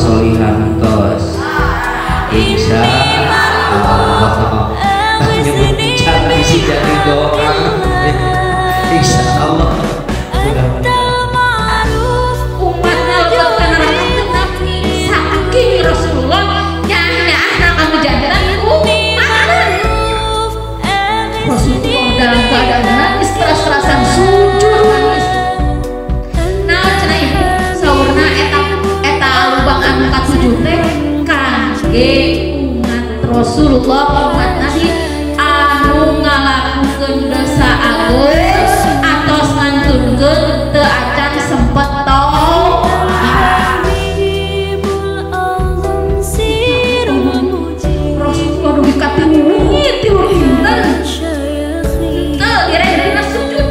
solihan tos insya Allah nyebut ucapan isi jadi doa insya Allah umatnya lepas nabi saking Rasulullah nyanya anak kamu jantan umat Rasulullah dalam keadaan nangis teras-terasan sujud nangis nah cenah saurna eta lubang anu kasujud teh kangge umat Rasulullah umat Nabi anu ngalakukeun dosa agung atos ngantunkeun teu acan sempet Rasulullah dugi katingi tiur pinten teu direng sujud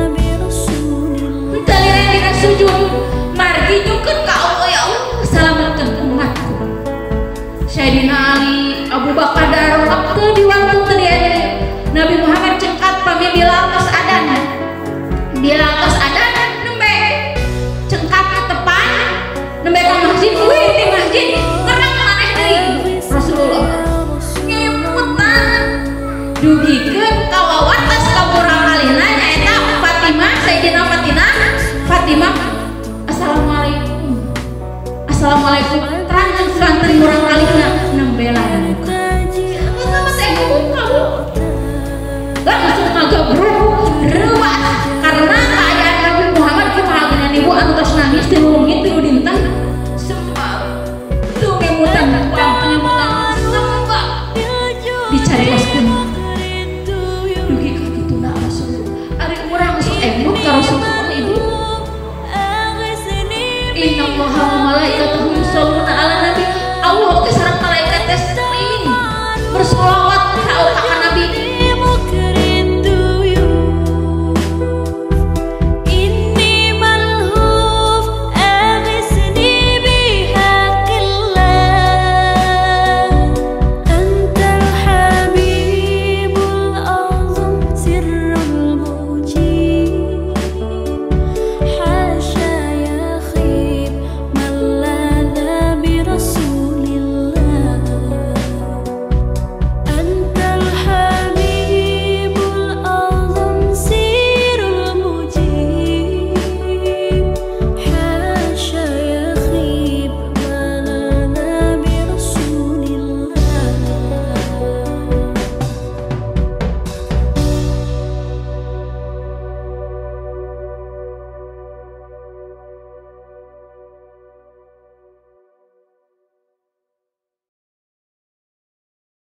teu direng sujud margi nyukeun ka Allah ya Allah salametkeun umatku Sayyidina Ali Abu Bakar darolak teu diwangkeun teu diade Nabi Muhammad cengkat pami Bilal tos adan Bilal tos adan nembe cengkat ke tepan nembe ka masjid wih di masjid ngerang maneh deui Rasulullah nyemutan dugikeun ka wawates kamurang kalina nyaeta Fatimah Sayyidina Fatimah Assalamualaikum terang santri murang kalina nembe lah muka. Apa teh muka lu? Langsung ngagebruk